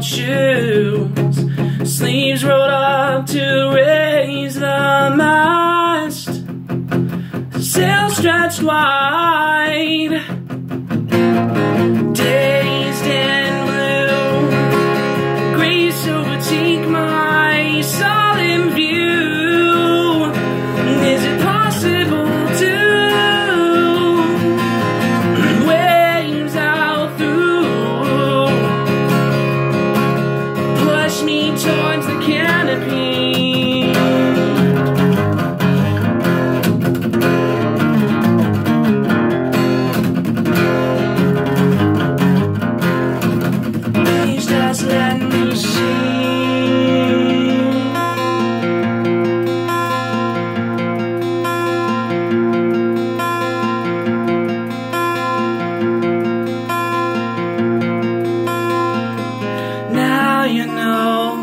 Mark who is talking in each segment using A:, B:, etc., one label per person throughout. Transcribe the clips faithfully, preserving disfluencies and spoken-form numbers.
A: shoes, sleeves rolled up to raise the mast, sail stretched wide, dazed and blue, grace overtake my solemn view. Is it possible to waves out through, push me towards the canopy? Let me see. Now you know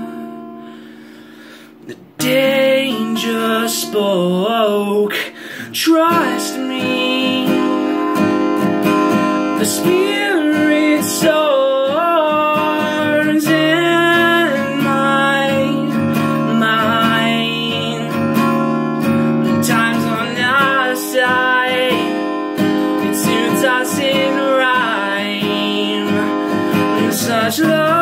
A: the danger spoke. Trust me, the spirit soul us in rhyme, such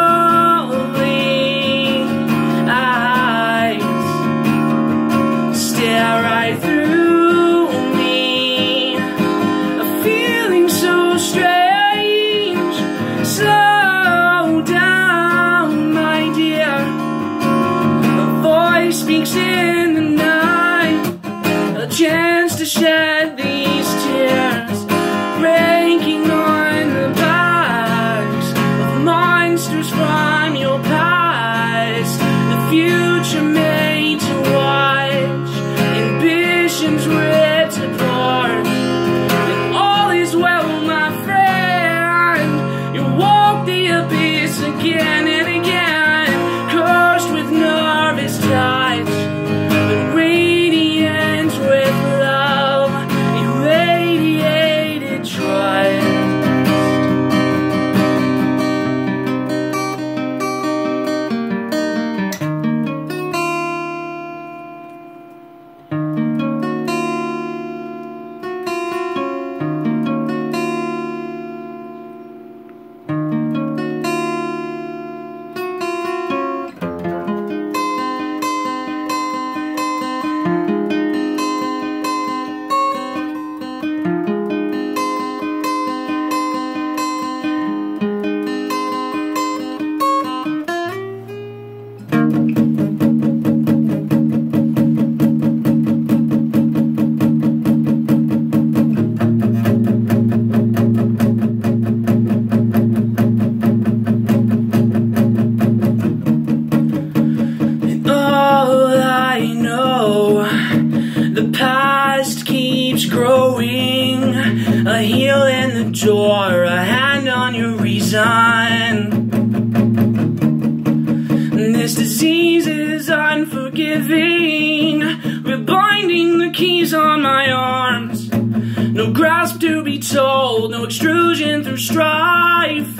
A: lovely eyes stare right through me, a feeling so strange. Slow down, my dear, a voice speaks in the night, a chance to shed these tears, breaking on the backs of monsters from your past, the future made to watch, ambitions ripped apart. And all is well, my friend, you walk the abyss again and again, cursed with nervous touch, but radiant with love, irradiated trust. The past keeps growing, a heel in the door, a hand on your reason. This disease is unforgiving, rebinding the keys on my arms. No grasp to be told, no extrusion through strife.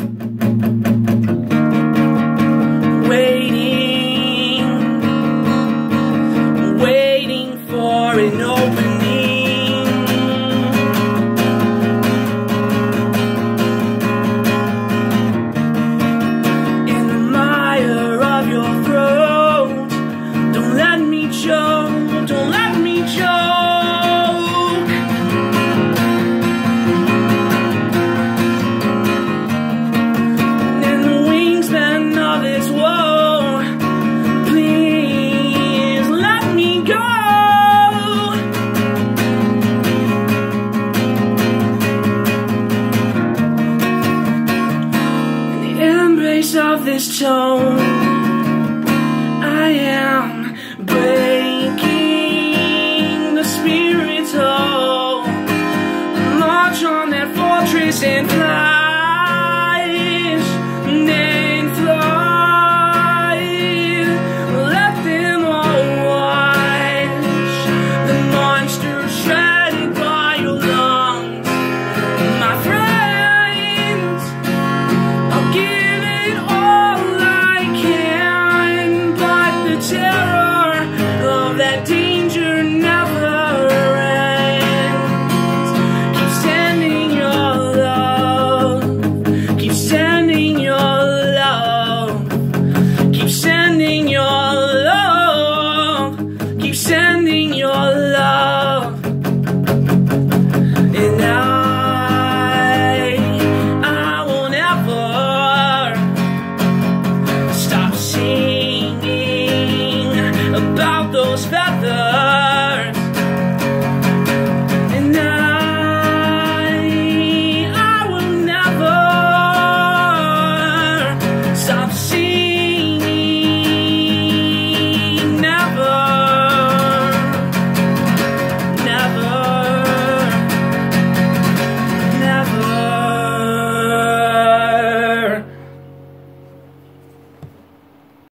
A: Waiting, waiting for an opening. In the mire of your throat, don't let me choke, don't let me choke. And the wingspan of this woe, please let me go. Of this tone, I am breaking the spirit's hold. March on that fortress and fly.